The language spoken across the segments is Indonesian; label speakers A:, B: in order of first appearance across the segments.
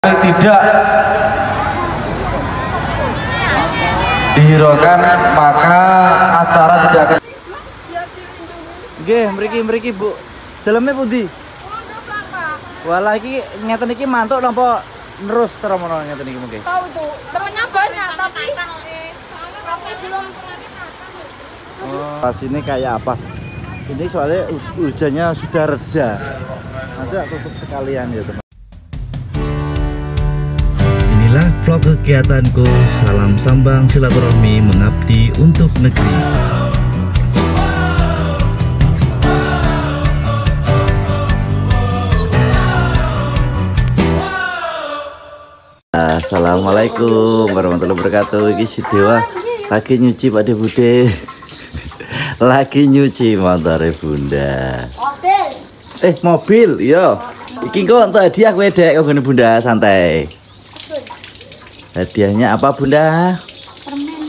A: tidak dihiraukan maka acara tidak akan.
B: Nggih, mriki Bu. Daleme pundi? Walah iki ngeten iki mantuk napa terus teromono ngeten iki mungkin.
C: Tahu itu, temennya banyak tapi belum.
B: Pas ini kayak apa? Ini soalnya hujannya sudah reda. Nanti aku tutup sekalian ya teman.
D: Inilah vlog kegiatanku, salam sambang silaturahmi mengabdi untuk negeri.
B: Assalamualaikum warahmatullahi wabarakatuh. Iki si Dewa lagi nyuci Pak De Bude. Lagi nyuci motor Bunda.
C: Mobil.
B: Mobil, yo. Iki kok untuk hadiah kowe Dek, kok ngene Bunda, santai. Hadiahnya apa Bunda?
C: Permen.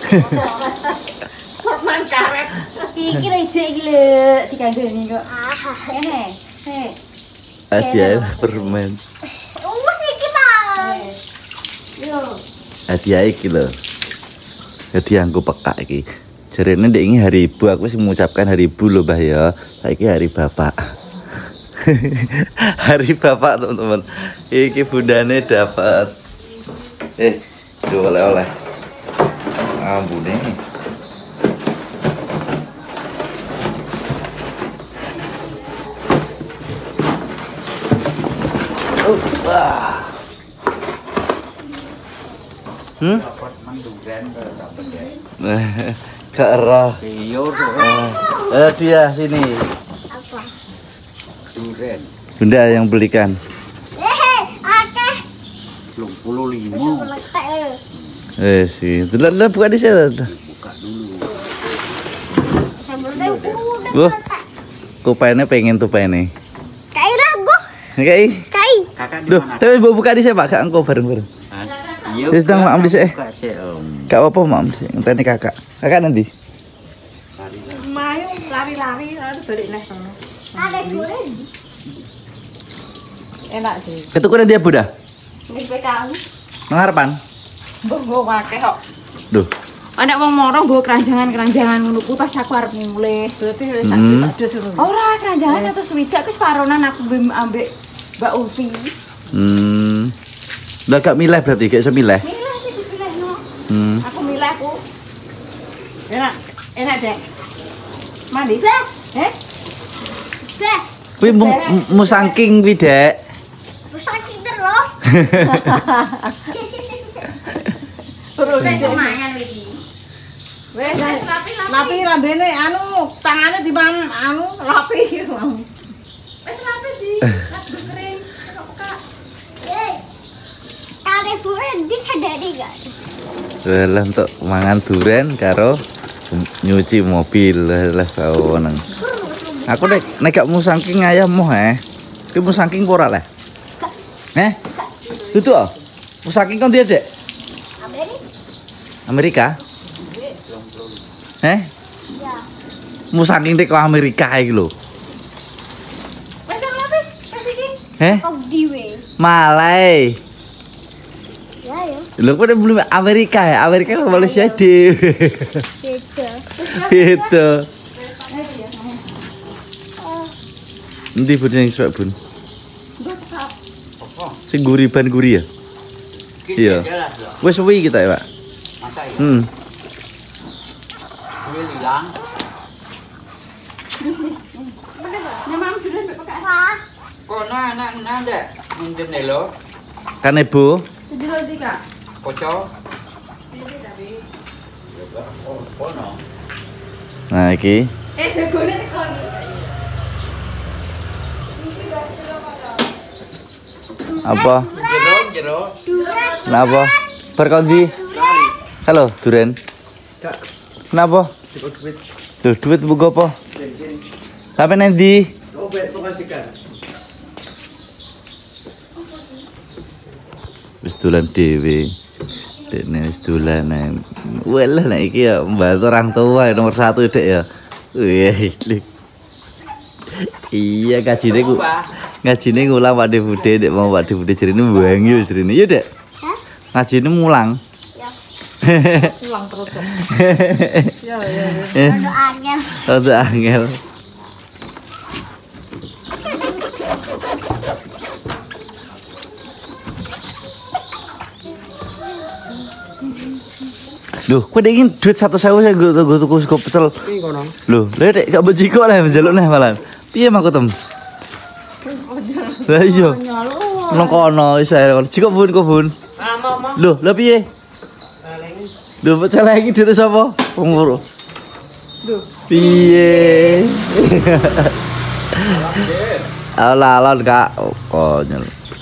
C: Permen karet. Iki lho iki lho digandeni kok. Ngene.
B: Hadiah permen.
C: Wes iki Pak. Yo.
B: Hadiah iki lho. Hadiah aku peka iki. Jarene ndek ini hari ibu, aku sih mengucapkan hari ibu loh Mbah ya. Saiki hari bapak. Hari bapak teman-teman. Iki bundane dapat. Itu oleh-oleh. Ampune. Kerah. Dia sini.
C: Apa?
E: Duren.
B: Bunda yang belikan.
C: Akeh.
E: 25.
B: Sih. Dulu buka di sana.
E: Buka dulu.
B: Wah. Tupainnya pengen tupainnya.
C: Kai lah gua.
B: Kai.
E: Kakak di
B: Duh,
E: mana?
B: tapi mau buka di saya Pak, Kak engkau bareng-bareng.
E: Iya.
B: Wis tang mak ambil sih.
E: Buka sih, Om.
B: Kak apa mak ambil sih. Ngenteni Kakak. Kakak nanti.
C: Mayu lari-lari balik neh sono. Ada goreng. Enak sih.
B: Itu kok nanti ya Bunda?
C: Wis PKU.
B: Mengharapan.
C: Mbok akeh kok.
B: Duh.
C: Ana wong moro nggo keranjangan ngono ku pas aku arep mulih. Berarti wis tak suruh. Ora keranjangan atau swidak wis paronan aku ambek Mbak Uti.
B: Udah gak milih berarti, gak bisa milih.
C: Milih iki dipilihno. Aku milih aku. Enak Dek. Mandi. Heh? Dek.
B: Kuwi musangking kuwi, Dek.
C: Musangking terus. Terus mangan iki. Wes lapi lambene anu tangane di anu lapi. Wes lapi di lapi kering. Kak. Kare buren di kadari gak?
B: Lah untuk mangan duren karo nyuci mobil lah saweneng. Aku nek gak musangking ayam moh Ki musangking ora lah. Itu musangking kon dia Dek. Amerika?
C: Ya.
B: Musangking tek ke Amerika iki lho.
C: Wes lapi, wes iki. Kok diwe?
B: Malai.
C: Ya ya.
B: Lho kok belum Amerika ya? Amerika ke Malaysia deh.
C: Beda.
B: Gitu. Nanti bun yang suka bun. Sing guriban guri ya. Iya. Wes suwi kita ya Pak.
E: Masa ya? Gue hilang.
C: Nyamam sudah pakai apa?
E: Kok anak nanda? Minjem nih lo.
B: Kan Ibu.
C: Tujuh lagi Kak.
E: Kocok. Oh no.
B: Nah, iki.
C: Jagone tekon.
B: Apa?
E: Jero.
B: Kenapa? Berkondi. Halo, Duren. Kenapa? Duh, duit buku apa? Sampai nanti. Wis dolan dhewe. Dekne wis dolan. Walah nek iki ya mbantu orang tua nomor 1 Dek ya. Wis. Iya gajine ku. ngajine ngulang Pak De Bude, Dek mau Pak De Bude jerine mbangyu jerine. Iya, Dek.
F: Hah?
B: Ngajine mulang.
F: Ya.
C: Pulang terus. Ya.
F: Ada angel.
B: Ada angel. Loh, kowe ingin duit 1.000 saya gue tuku sego pecel. Loh, lha Dek gak bejiko lah njaluk neh malan. Piye mangko tem? Lah iya. Nang kono wis ae. Jiko Bun, kok Bun. Loh, lha piye? Loh, pecel iki duit sapa? Wong loro. Loh. Piye? Alon Kak. Oh, konyol.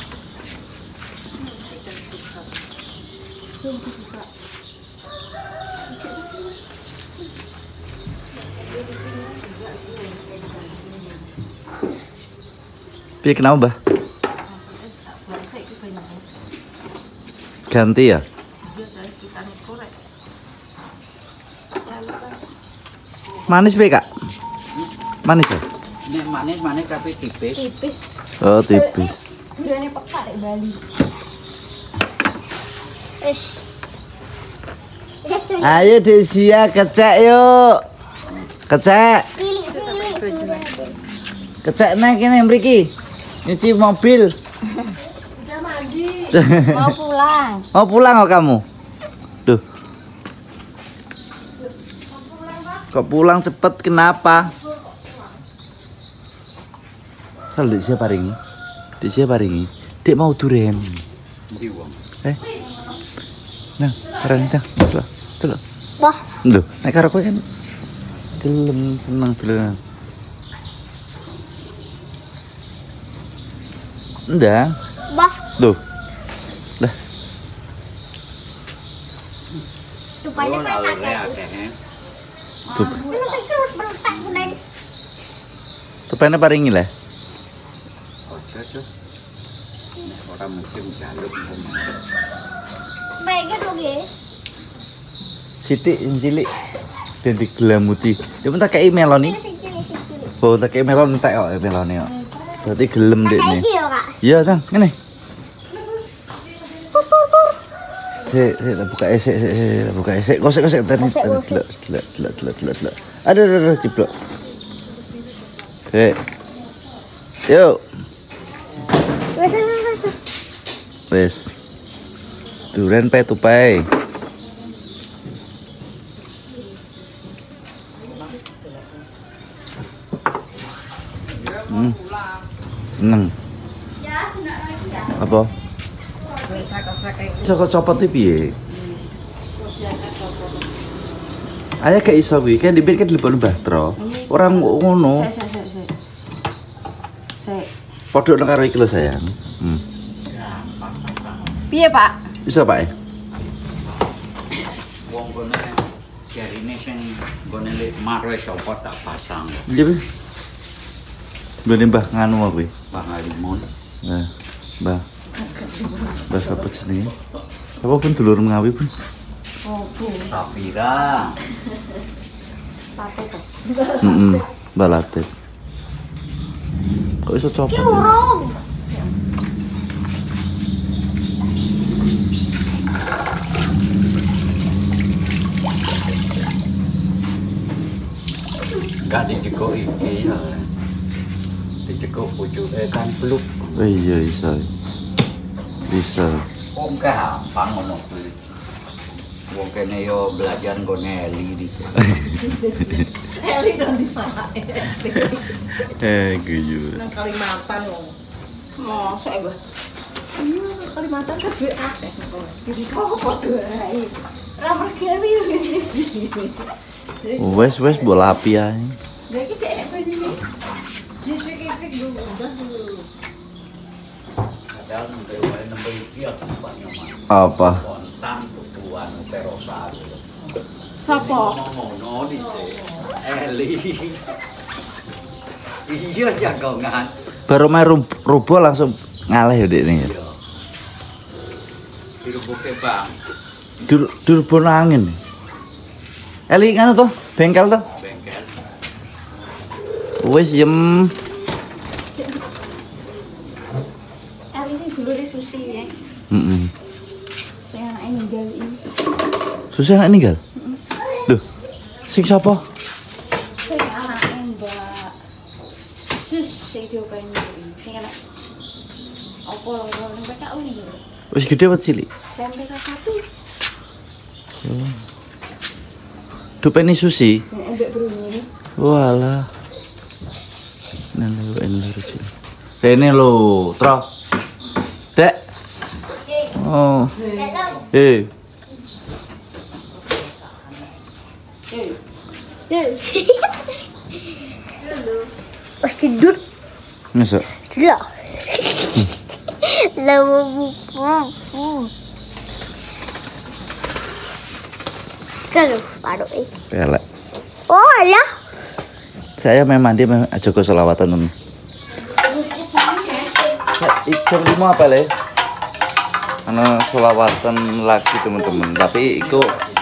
B: Piye kenapa, Mbah? Ganti ya? Manis piye, Kak? Manis ya?
E: Ini manis tapi tipis.
C: Tipis.
B: Oh, tipis.
C: Durane peka di Bali.
B: Ayo Desia kecek yuk. Kecek.
F: Cilik.
B: Kecek nek kene mriki. Nyuci mobil.
C: Mau pulang.
B: Mau pulang kok kamu? Duh. Kok pulang cepet kenapa? Kalau Desia paringi. Desia paringi. Dek mau duren.
E: Ndi wong?
B: Nah, keren dah. Celok.
F: Wah,
B: Loh, nek karo kowe kan gelem seneng dolan. Ndang.
F: wah.
B: Loh. Lah,
F: Rupanya kayak
E: Alurnya
F: kakek.
E: akeh.
B: tuh.
F: Ini saya terus berletak kuning.
B: Tepene paringi lah.
E: Ojo. Nek ora mungkin jaluk.
F: Baiknya dong ya.
B: Sithik cilik ben digelamuti. Ya pun tak kei melon iki.
F: Cilik.
B: Oh, tak kei melon entek kok melone kok. Berarti gelem
F: Kayak
B: dekne.
F: iki ya, Kak.
B: Iya, Tang, ngene. Sik, tak buka esek, tak buka esek. Kosek tadi. Delok. Aduh, ciplok. Sik. Yuk. Wes. Duren pe tupai. Seneng. Apa? Iso copot iki piye? Ayah gak iso kuwi, kan dibet kan dilebokno Bahtro. Ora ngono.
C: Sik.
B: Podok nang karo iki lho sayang.
C: Piye, Pak?
B: Bisa, Pak?
E: Wong kene jarine sing gone lek maro copot tak pasang.
B: Iya, Pak. Bene Mbah nganu apa kuwi?
E: Bang Alimun.
B: Nah, Mbah. Mbah sapa jenenge? Apa pun dulur Ngawi pun.
E: Safira.
B: Mbah Latif. Kok iso copot?
F: Ki urung.
E: Gak dicekuk iki ya. Dicekuk pucuke kan bluk.
B: Oh iya iso. Bisa.
E: Kok gampang ngono kuwi. Wong kene yo belajar nggo Nelly dhisik.
B: Guyu.
C: Kalimantan wong. Mosok ya, Mbah. Kalimantan kan duit akeh kok. Jadi sapa doae. Ra mergawe.
B: Wes mbok lapi ae.
C: Lah iki cek apa iki? Dicek-cek dulu, udah dulu.
E: Padahal nembe iki ya tempatnya mah.
B: Apa?
E: Kontan tujuan Perosa.
C: Sapa?
E: Ngono dhisik. Eli. Iya jagongan.
B: Baru main rubuh langsung ngalih ya Dek nih.
E: Iya. Dirubuke Bang.
B: Durbo angin. Eli kan tuh bengkel tuh.
E: Bengkel.
B: Wes yem.
C: Saya anaknya ninggal ini.
B: Susah anak ninggal? Loh, sing sapa?
C: Saya anaknya Mbak Sus, saya diopain ini. Saya anak apa yang PKU ini?
B: Wis gede apa cilik?
C: Saya MTK 1.
B: Dupeni Susi.
C: Mbak berumur.
B: Walah. Rene lho, Tro. Dek. Oh.
F: Pas tidur.
B: Masuk.
F: Tidak. Lama buku. Kalau paruh
B: Pelek.
F: Oh alah.
B: Saya memang dia memang jago selawatan temen. Jam 5 apa le? Ana selawatan lagi teman-teman. Tapi iku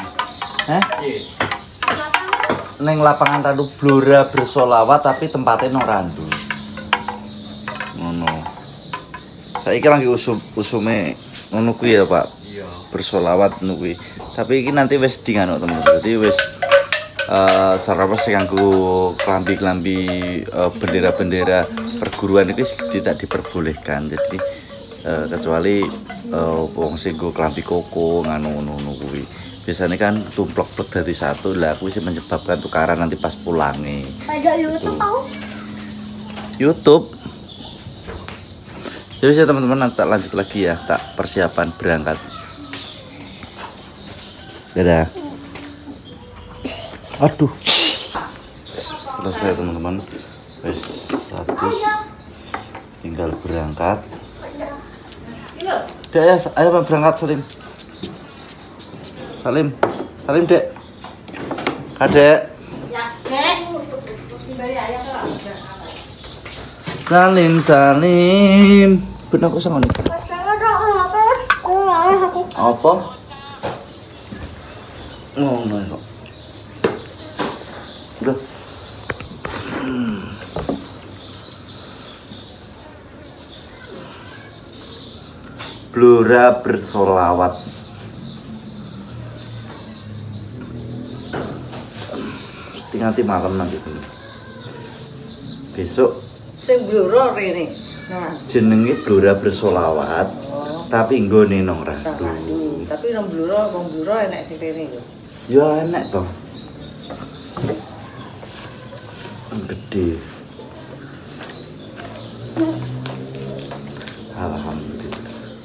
B: neng lapangan Randu Blora bersolawat tapi tempatnya nang Randu. Ngono. Saiki lagi usume ngono kuwi ya, Pak. Iya. Bersolawat ngono kuwi. Tapi iki nanti wis di ngono teman-teman. Jadi wis sarana sing nganggo klambi-klambi bendera-bendera perguruan itu tidak diperbolehkan. Jadi kecuali wong sing nggo klambi koko ngono kuwi. Biasanya kan tumplok-plok dari satu lah, aku sih menyebabkan tukaran nanti pas pulangnya.
F: Ada YouTube tahu?
B: YouTube. Jadi ya teman-teman, nanti tak lanjut lagi ya, tak persiapan berangkat. Dadah. Aduh. Selesai teman-teman. Wes 100. Tinggal berangkat. Dek ya, ayo berangkat Salim. Salim Dek. Kadek.
C: Ya, Dek.
B: Salim. Ben aku sangon iki. Apa? Ngono kok. Udah. Blora bersolawat. Nanti malam nanti besok
G: sing blora rene. Nah,
B: jenenge Blora bersolawat. Tapi nggone nang Randu.
G: Tapi nang blora enek sing rene lho.
B: Ya enek toh. Gede. Alhamdulillah.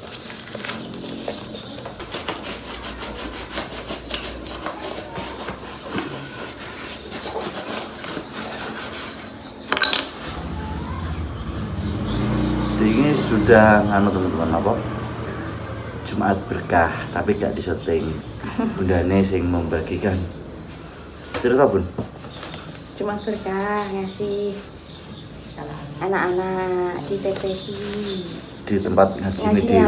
B: Ini sudah nganu teman-teman apa? Jumat berkah tapi gak disyuting. Bundane sing membagikan. Cerita Bun?
C: Cuma berkah ngasih anak-anak di TPI.
B: Di tempat ngaji ini di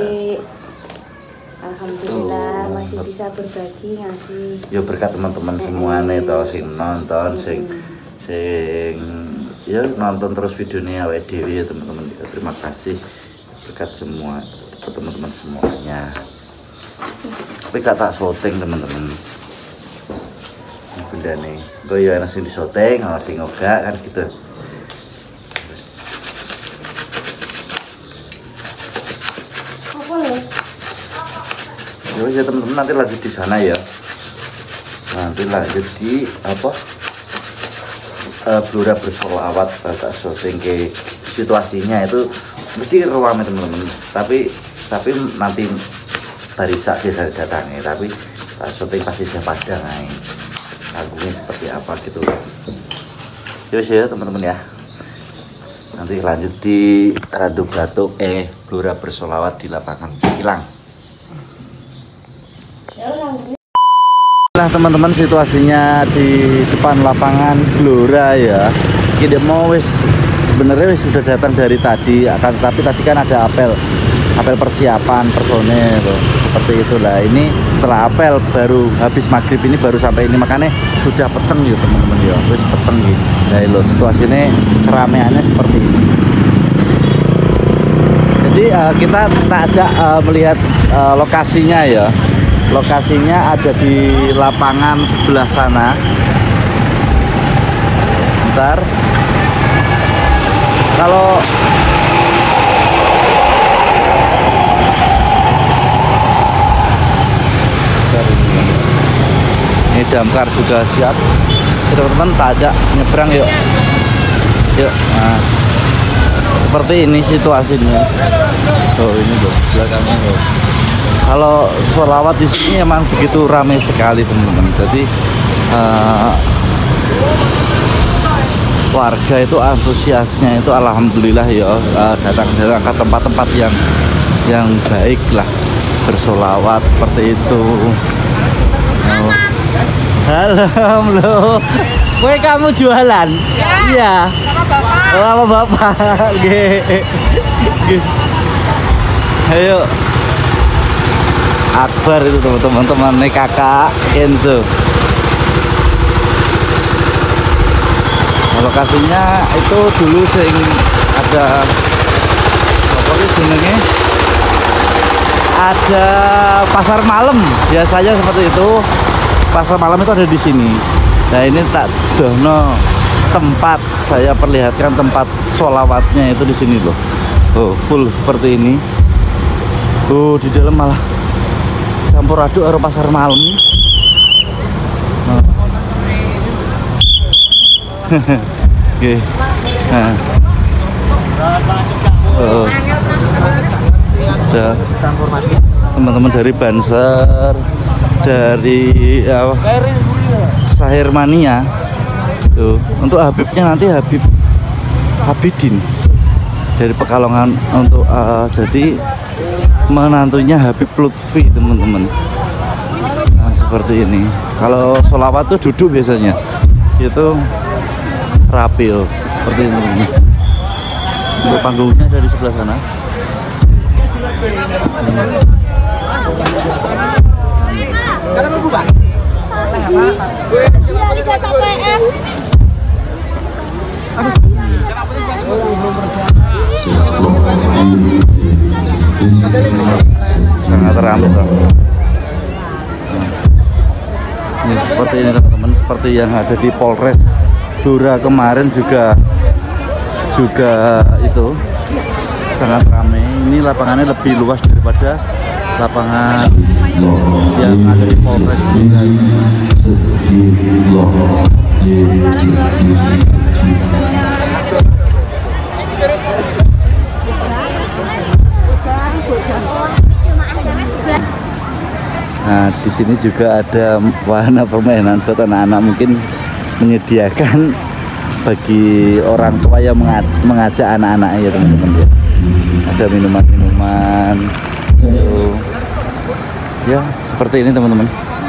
C: Alhamdulillah masih bisa berbagi ngasih.
B: Ya berkat teman-teman semuanya toh sing nonton sing ya nonton terus videonya awake dhewe ya teman-teman. Terima kasih berkat semua teman-teman semuanya. Tapi gak tak syuting teman-teman. Bunda nih, gue ya enak sing di syuting, sing enggak kan gitu. Ya teman-teman nanti lanjut di sana ya. Nanti lanjut di apa? Blora bersolawat tak syuting ke situasinya itu mesti ruamnya teman-teman. Tapi nanti barisa biasa datangnya. Tapi tak syuting pasti saya padang nih. Lagunya seperti apa gitu. Ya teman-teman ya. Nanti lanjut di Randu Batuk Blora bersolawat di lapangan Kilang. Nah teman-teman situasinya di depan lapangan Blora ya. Kita mau sebenarnya sudah datang dari tadi, tapi tadi kan ada apel persiapan personel seperti itulah. Ini setelah apel baru habis maghrib ini baru sampai ini, makanya sudah peteng ya teman-teman ya. Wis peteng gitu. Nah lo situasinya keramaiannya seperti ini. Jadi kita tak ajak melihat lokasinya ya. Lokasinya ada di lapangan sebelah sana. Bentar. Kalau ini damkar juga siap. Teman-teman tak ajak nyebrang yuk. Yuk. Nah, seperti ini situasinya. Oh ini loh belakangnya loh. Kalau sholawat di sini emang begitu ramai sekali teman-teman. Jadi warga itu antusiasnya itu alhamdulillah ya, datang ke tempat-tempat yang baik lah, bersholawat seperti itu. Oh. Halo lo, kue kamu jualan? Iya. Sama bapak. Ayo. Akbar itu teman-teman nih kakak Kenzo. Lokasinya itu dulu sing ada apa sih jenenge? Ada pasar malam, biasanya seperti itu. Pasar malam itu ada di sini. Nah ini tak dono tempat, saya perlihatkan tempat sholawatnya itu di sini loh. Oh full seperti ini. Oh di dalam malah campur aduk karo pasar malam. Oke. Nah. Oh. Ada teman-teman dari Banser, dari Sahir Mania. Tuh, untuk Habibnya nanti Habibin dari Pekalongan untuk jadi menantunya Habib Lutfi teman-teman. Nah, seperti ini. Kalau sholawat tuh duduk biasanya. Itu rapi loh, seperti ini teman-teman. Untuk panggungnya ada di sebelah sana. Sangat ramai loh. Ini seperti ini teman-teman, seperti yang ada di Polres Blora kemarin juga itu sangat ramai. Ini lapangannya lebih luas daripada lapangan yang ada di Polres Blora. Nah, di sini juga ada wahana permainan buat anak-anak, mungkin menyediakan bagi orang tua yang mengajak anak-anak ya teman-teman ya. Ada minuman-minuman. Ya, seperti ini teman-teman.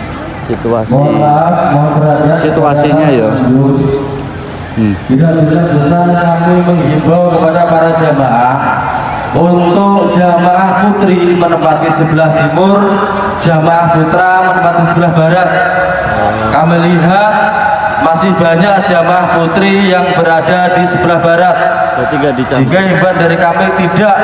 B: Situasinya ya.
A: Tidak bisa kami menghimbau kepada para jamaah untuk jamaah putri menempati sebelah timur, jamaah putra menempati sebelah barat. Kami lihat masih banyak jamaah putri yang berada di sebelah barat. Jika himbauan dari kami tidak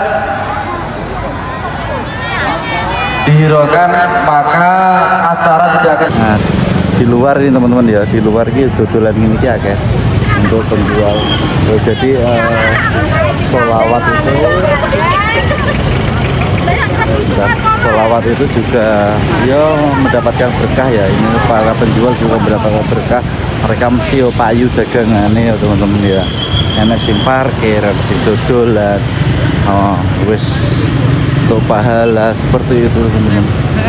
A: dihiraukan, maka acara tidak akan.
B: Nah, di luar ini teman-teman ya, di luar ini dodolan ini ya kayak untuk penjual. Jadi sholawat itu juga ya mendapatkan berkah ya. Ini para penjual juga mendapatkan berkah. Mereka mesti payu dagangannya ya teman-teman ya. Enak sing parkir, sing dodolan. Oh, wis untuk pahala seperti itu teman-teman.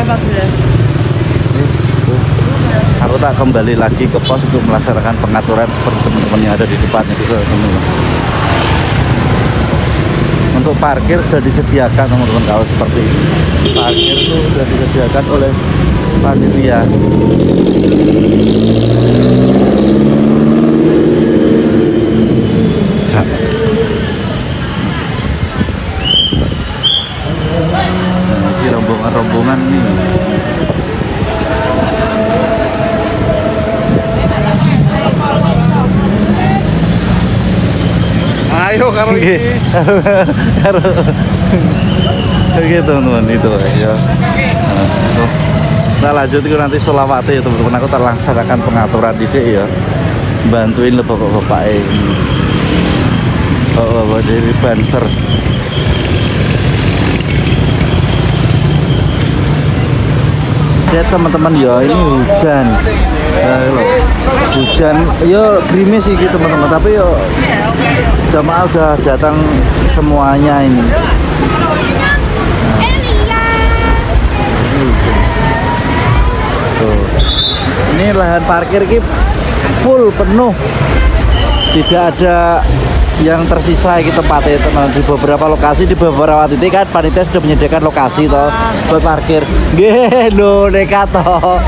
B: Aku tak kembali lagi ke pos untuk melaksanakan pengaturan seperti teman-teman yang ada di depan itu teman-teman. Untuk parkir sudah disediakan teman-teman, kalau seperti ini parkir itu sudah disediakan oleh panitia. Nah, ini rombongan-rombongan nih.
H: ayo karo
D: Oke.
H: iki.
D: Oke teman-teman itu ya. Nah lanjut itu nanti selawate ya teman-teman. Aku terlaksanakan pengaturan di sini ya. Bantuin lo bapak-bapak ini. Oh, dari banser. Ya teman-teman ya ini hujan. Hujan, yo gerimis sih gitu teman-teman. Tapi yo jamaah udah datang semuanya ini. Tuh. Ini lahan parkir ini full penuh, tidak ada yang tersisa gitu tempatnya teman. Di beberapa lokasi, di beberapa titik kan panitia sudah menyediakan lokasi toh buat parkir. Nggih lho nekat toh.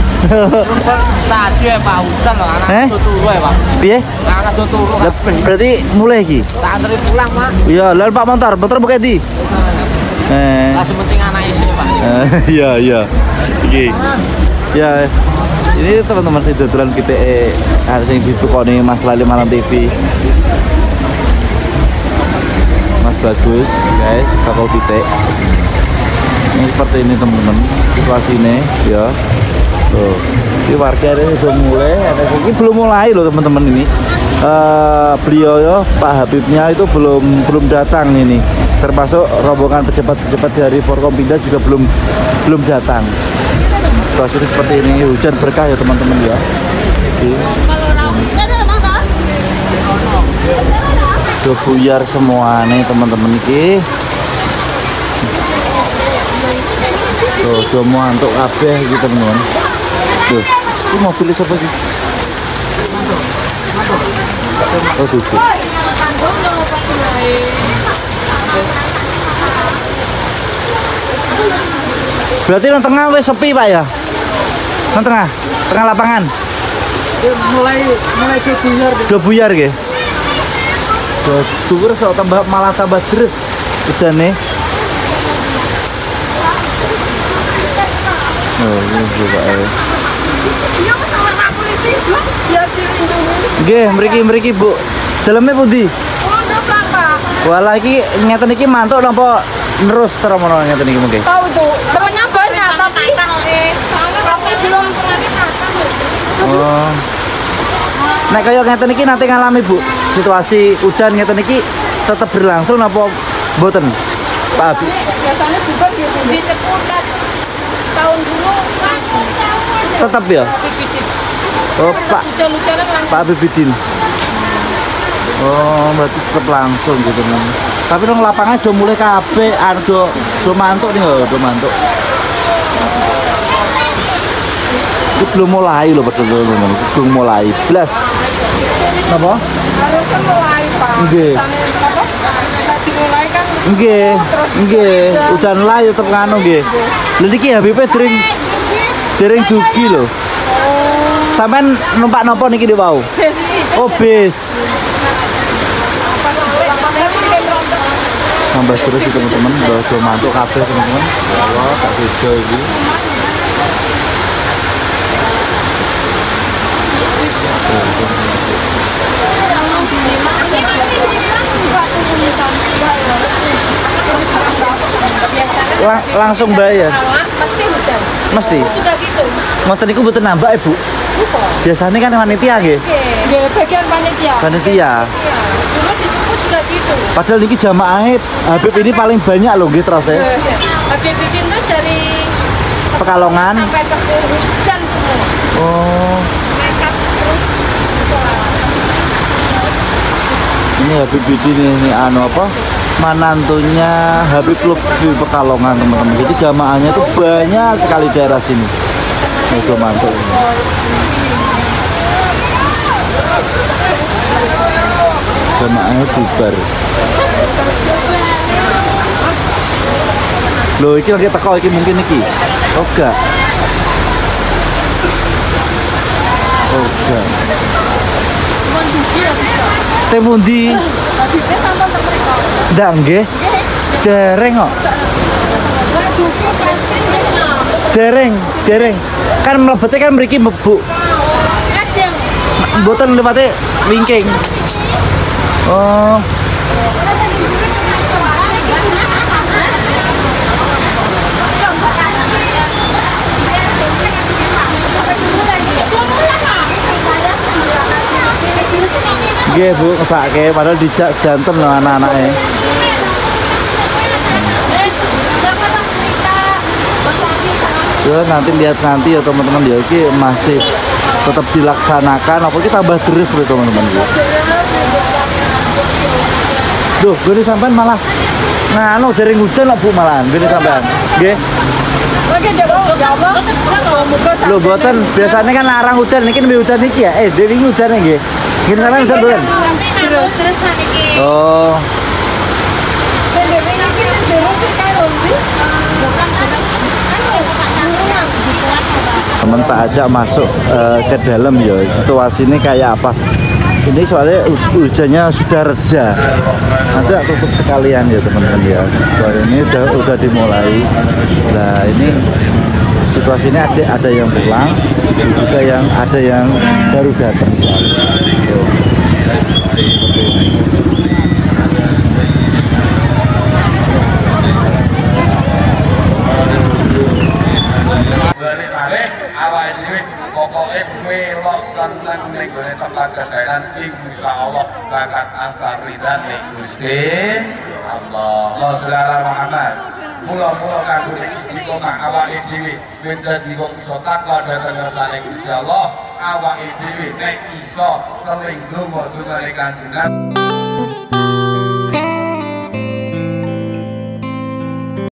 I: Tadi Pak hujan loh anak turu ya Pak.
D: Piye?
I: Anak turu kabeh.
D: Berarti mulai iki.
I: Tak antri pulang Pak.
D: Iya, lalu Pak motor buka di.
I: Masih penting anak isi Pak.
D: Iya. Iki. Ya. Ini teman-teman sing dodolan kita harus yang ditukoni Mas Lali Malam TV. Mas bagus, guys, bakal titik. Ini seperti ini teman-teman situasinya, ya. Tuh, ini warga ini sudah mulai. Ini belum mulai loh teman-teman ini. Beliau ya Pak Habibnya itu belum datang ini. Termasuk rombongan pejabat-pejabat dari Forkompinda juga belum datang. Situasi seperti ini, hujan berkah ya teman-teman ya. Udah buyar semua nih teman-teman ini. Tuh, udah mau antuk kabeh gitu teman-teman. Tuh, ini mobilnya siapa sih? Oh, duduk. Berarti di tengah wes sepi Pak ya? Di tengah lapangan.
I: Mulai
D: Udah buyar ya? Dhuwur malah tambah deres hujane. Oh, ini juga ya. Nggih, mriki Bu. Dalamnya pundi? Walah iki ngeten iki mantuk napa terus terus ngeten iki mungkin.
C: Tahu tuh, temennya banyak tapi belum.
D: Oh. Nek kaya ngeten iki nanti ngalami Bu, situasi udan ngeten iki tetap berlangsung apa mboten? Pak Abi.
C: Biasanya juga di Ceputat tahun dulu langsung.
D: Tetap ya? Oh, Pak Bibidin. Oh, berarti tetap langsung gitu kan. Tapi dong lapangan udah mulai kabeh, udah mantuk nih, udah mantuk. Itu belum mulai loh betul-betul, belum mulai. Belas. Apa?
C: Harusnya mulai Pak.
D: Nggih.
C: Dimulai kan.
D: Nggih. Udan lah ya tetep ngono nggih. Lha niki Habibe dereng dugi lho. Sampean numpak napa niki di wau?
C: Bis.
D: Oh, bis. Tambah terus itu teman-teman, udah mantuk kabeh teman-teman. Wah, tak bejo iki. Langsung bayar.
C: Pasti hujan.
D: Mesti.
C: Juga gitu.
D: Ngoten niku mboten nambah, Ibu. Biasanya kan panitia nggih.
C: Nggih, bagian panitia.
D: Panitia.
C: Dulu di Cepu juga gitu.
D: Padahal niki jamaah Habib ini paling banyak loh nggih terus ya.
C: Habib bikin tuh dari
D: Pekalongan
C: sampai Cepu hujan semua.
D: Oh.
C: Nekat terus.
D: Ini Habib Bidin ini anu apa? Manantunya Habib Klub di Pekalongan teman-teman. Jadi jamaahnya itu banyak sekali daerah sini. Itu mantap. Jamaahnya bubar. Loh, iki lagi teko iki mungkin iki. Oh enggak. Oh enggak. Temundi.
C: Habibnya sampai mereka.
D: Ndak nggih. Dereng kok. Dereng. Kan mlebete kan mriki mlebu.
C: Kajeng.
D: Mboten lewate wingking. Oh, Nggih Bu, kesake padahal dijak sedanten loh anak-anaknya. Ya nanti lihat nanti ya teman-teman ya, ini masih tetap dilaksanakan apa kita tambah terus loh teman-teman ya. Duh, gue sampean malah nganu dari hujan lah Bu malahan, gue sampean. Nggih. Lho boten, biasanya kan larang hujan, niki nembe hujan niki ya. Dewi hujan nggih. Gini sampean hujan boten?
C: Terus niki.
D: Oh. Temen tak ajak masuk ke dalam ya, situasi ini kayak apa. Ini soalnya hujannya sudah reda, nanti tak tutup sekalian ya teman-teman ya. Soalnya ini udah dimulai. Nah ini situasi ini ada yang pulang, juga yang ada yang baru datang.
A: Balik-balik awal ini pokoknya melok seneng ning gone tempat kesehatan insyaallah bakat asal ridha ning Gusti Allah. Allahumma Muhammad. Mula-mula kanggo istiqomah awake dhewe ben dadi wong iso takwa dhateng ngersane Gusti Allah. Awake dhewe nek iso sering donga-donga Kanjeng